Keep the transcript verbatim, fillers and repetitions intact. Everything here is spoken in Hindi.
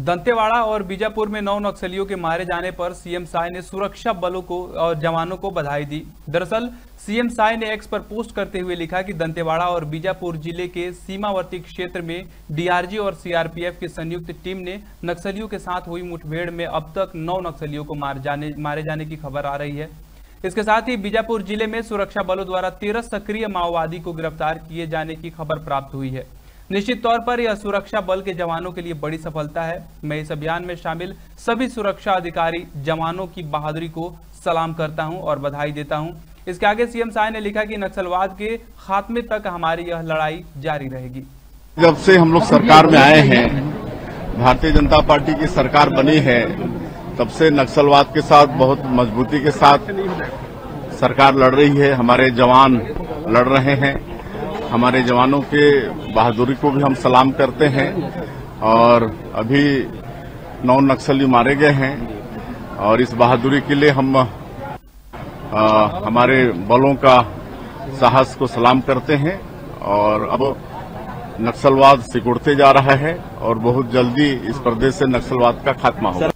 दंतेवाड़ा और बीजापुर में नौ नक्सलियों के मारे जाने पर सीएम साय ने सुरक्षा बलों को और जवानों को बधाई दी। दरअसल सीएम साय ने एक्स पर पोस्ट करते हुए लिखा कि दंतेवाड़ा और बीजापुर जिले के सीमावर्ती क्षेत्र में डीआरजी और सीआरपीएफ की संयुक्त टीम ने नक्सलियों के साथ हुई मुठभेड़ में अब तक नौ नक्सलियों को मार जाने मारे जाने की खबर आ रही है। इसके साथ ही बीजापुर जिले में सुरक्षा बलों द्वारा तेरह सक्रिय माओवादी को गिरफ्तार किए जाने की खबर प्राप्त हुई है। निश्चित तौर पर यह सुरक्षा बल के जवानों के लिए बड़ी सफलता है। मैं इस अभियान में शामिल सभी सुरक्षा अधिकारी जवानों की बहादुरी को सलाम करता हूं और बधाई देता हूं। इसके आगे सीएम साय ने लिखा कि नक्सलवाद के खात्मे तक हमारी यह लड़ाई जारी रहेगी। जब से हम लोग सरकार में आए हैं, भारतीय जनता पार्टी की सरकार बनी है, तब से नक्सलवाद के साथ बहुत मजबूती के साथ सरकार लड़ रही है। हमारे जवान लड़ रहे हैं। हमारे जवानों के बहादुरी को भी हम सलाम करते हैं। और अभी नौ नक्सली मारे गए हैं और इस बहादुरी के लिए हम आ, हमारे बलों का साहस को सलाम करते हैं। और अब नक्सलवाद सिकुड़ते जा रहा है और बहुत जल्दी इस प्रदेश से नक्सलवाद का खात्मा होगा।